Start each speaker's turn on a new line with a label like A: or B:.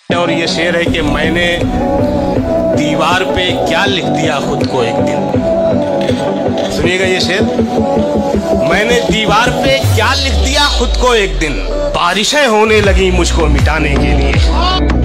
A: और ये शेर है कि मैंने दीवार पे क्या लिख दिया खुद को एक दिन। सुनिएगा ये शेर। मैंने दीवार पे क्या लिख दिया खुद को एक दिन, बारिशें होने लगी मुझको मिटाने के लिए।